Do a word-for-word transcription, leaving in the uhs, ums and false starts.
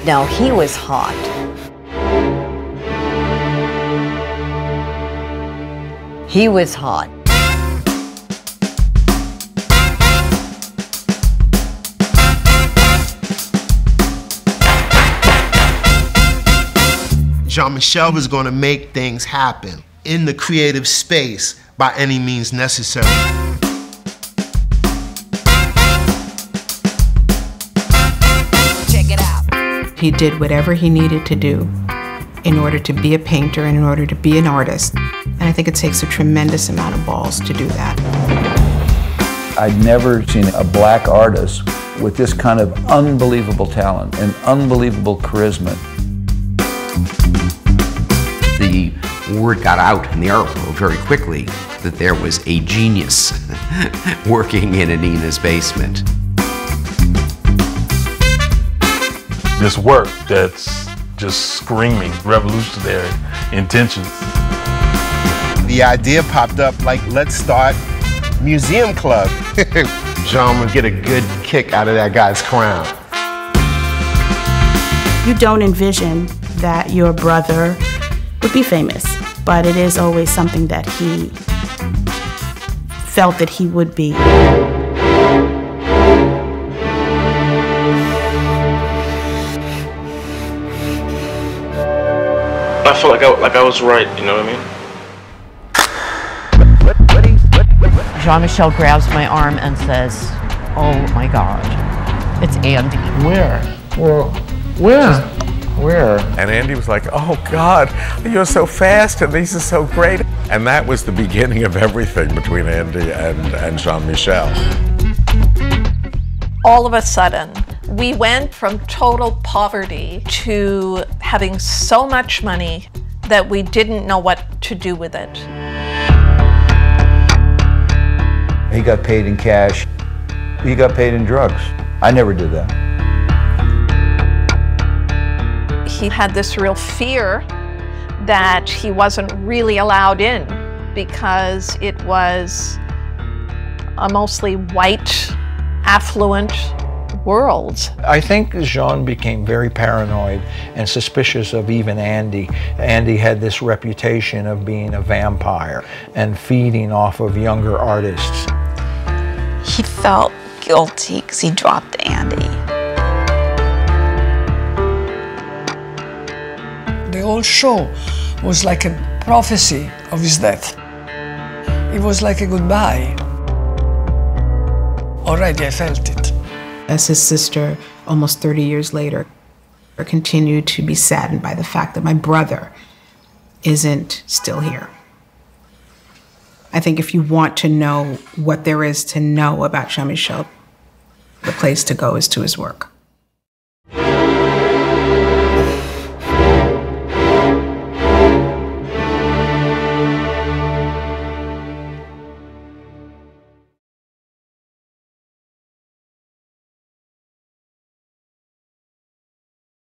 Now, he was hot. He was hot. Jean-Michel was going to make things happen in the creative space by any means necessary. Check it out. He did whatever he needed to do in order to be a painter and in order to be an artist. And I think it takes a tremendous amount of balls to do that. I'd never seen a black artist with this kind of unbelievable talent and unbelievable charisma. The word got out in the art world very quickly that there was a genius working in Anina's basement. This work that's just screaming revolutionary intentions. The idea popped up like, let's start museum club. Jean would get a good kick out of that guy's crown. You don't envision that your brother would be famous, but it is always something that he felt that he would be. I felt like I, like I was right, you know what I mean? Jean-Michel grabs my arm and says, "Oh my God, it's Andy." Where? Well, where? Where? And Andy was like, "Oh God, you're so fast and these are so great." And that was the beginning of everything between Andy and, and Jean-Michel. All of a sudden, we went from total poverty to having so much money that we didn't know what to do with it. He got paid in cash. He got paid in drugs. I never did that. He had this real fear that he wasn't really allowed in because it was a mostly white, affluent world. I think Jean became very paranoid and suspicious of even Andy. Andy had this reputation of being a vampire and feeding off of younger artists. He felt guilty because he dropped Andy. The whole show was like a prophecy of his death. It was like a goodbye. Already I felt it. As his sister, almost thirty years later, continued to be saddened by the fact that my brother isn't still here. I think if you want to know what there is to know about Jean-Michel, the place to go is to his work.